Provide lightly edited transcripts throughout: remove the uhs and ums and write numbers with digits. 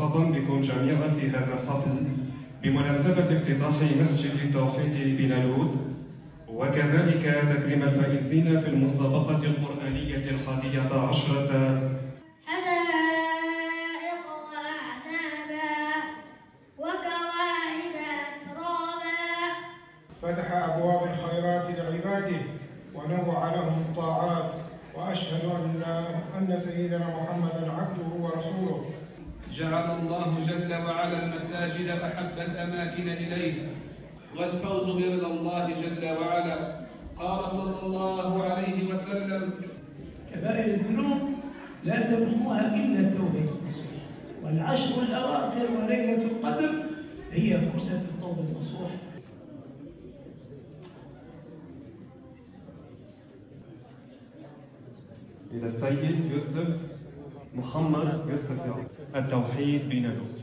مرحبا بكم جميعا في هذا الحفل بمناسبة افتتاح مسجد التوحيد بنالوت، وكذلك تكريم الفائزين في المسابقة القرآنية 11 حدائق وأعنابا وكواعب أترابا. فتح أبواب الخيرات لعباده ونوع لهم الطاعات، وأشهد أن سيدنا محمدا عبده ورسوله. جعل الله جل وعلا المساجد أحب الأماكن إليه والفوز برضا الله جل وعلا. قال صلى الله عليه وسلم: كبائر الذنوب لا تضمها إلا التوبة النصوح، والعشر الأواخر وليلة القدر هي فرصة التوبة النصوح. إلى السيد يوسف محمد يوسف التوحيد بنالوت.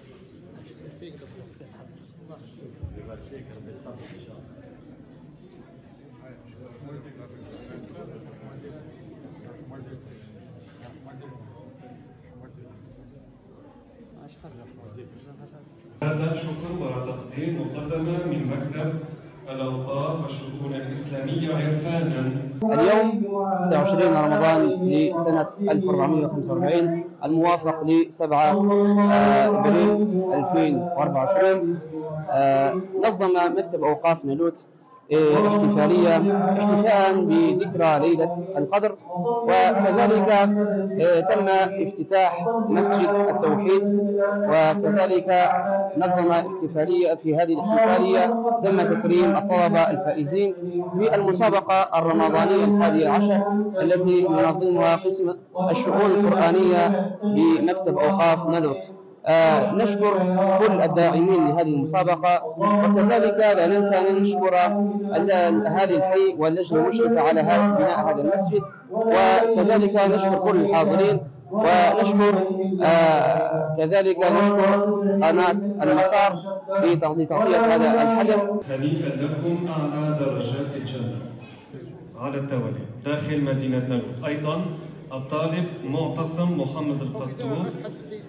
هذا شكر وتقديم مقدمة من مكتب الأوقاف والشؤون الإسلامية عرفانا. اليوم 26 رمضان لسنة 1445 الموافق ل 7 ابريل 2024 نظم مكتب أوقاف نالوت احتفالية احتفاء بذكرى ليلة القدر، وكذلك تم افتتاح مسجد التوحيد، وكذلك نظم احتفالية. في هذه الاحتفالية تم تكريم الطلبة الفائزين في المسابقة الرمضانية 11 التي ينظمها قسم الشؤون القرآنية بمكتب أوقاف نالوت. نشكر كل الداعمين لهذه المسابقة، وكذلك لا ننسى أن نشكر أهالي الحي واللجنة المشرفة على بناء هذا المسجد، وكذلك نشكر كل الحاضرين، ونشكر كذلك نشكر قناة المسار لتغطية هذا الحدث. هنيئا لكم أعلى درجات الجنة على التوالي داخل مدينة نالوت. أيضا الطالب معتصم محمد القدوس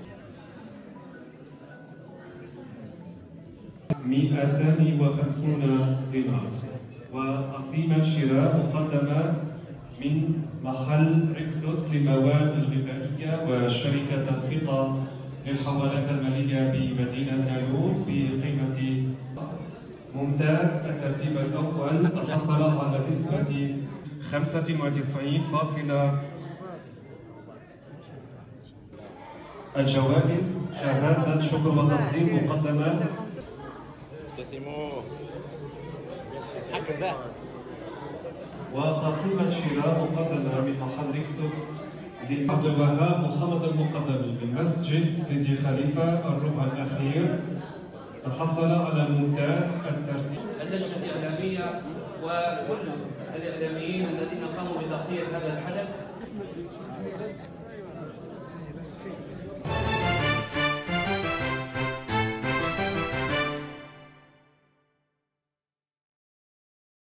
250 دينار، وقسيمة شراء مقدمة من محل ريكسوس للمواد الغذائية وشركة تخفيض للحوالات المالية بمدينة نالوت بقيمة ممتاز. الترتيب الأول تحصل على نسبة 95. الجوائز: شهادة شكر وتقديم مقدمة وقسيمة شراء مقدمة من محل ريكسوس لعبد الوهاب محمد المقدمي من مسجد سيدي خليفة الربع الأخير، تحصل على ممتاز الترتيب. اللجنة الإعلامية وكل الإعلاميين الذين قاموا بتغطية هذا الحدث.